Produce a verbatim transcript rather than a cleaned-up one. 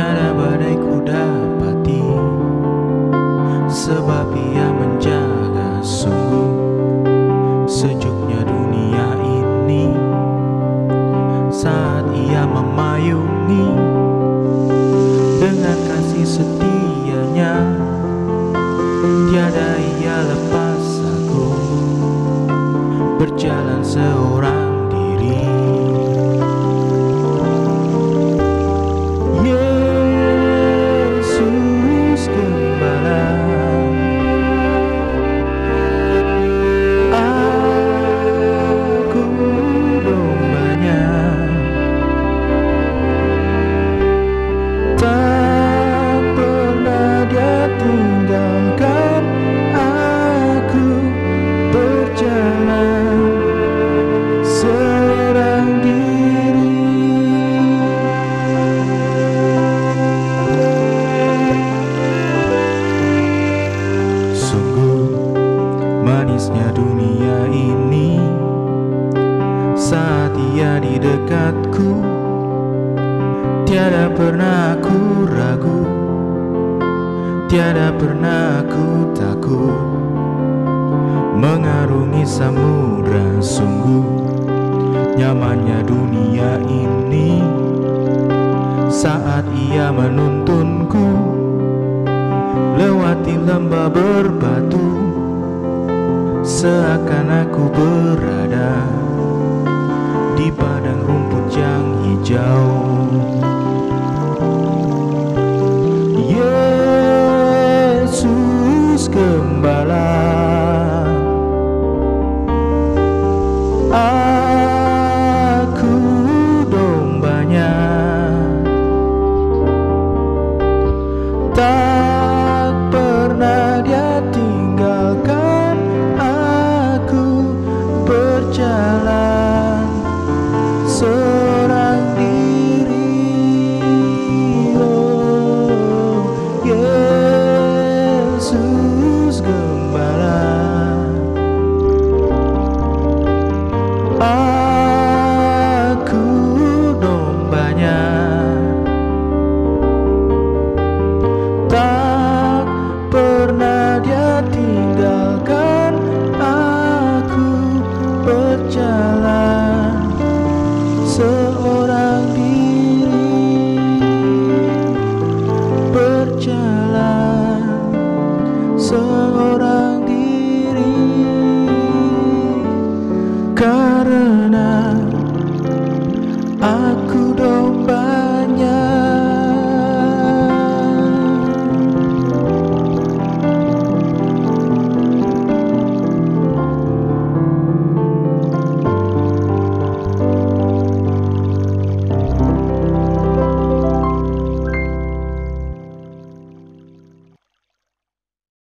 Tiada badai ku dapati, sebab ia menjaga sungguh sejuknya dunia ini. Saat ia memayungi dengan kasih setianya, tiada ia lepas aku berjalan seorang diri. Yesus Gembala, aku dombanya. Tak pernah dia tinggalkan aku berjalan seorang diri. Sungguh manisnya dunia ini saat ia di dekatku. Tiada pernah aku ragu, tiada pernah aku takut mengarungi samudra. Sungguh nyamannya dunia ini saat ia menuntunku lewati lembah berbatu, seakan aku berada di padang rumput yang hijau. Yesus Gembala, aku dombanya. Tak pernah dia tinggalkan aku berjalan seorang diri. Oh, Yesus Gembala, aku dombanya. Tak pernah dia tinggalkan aku berjalan seorang diri, berjalan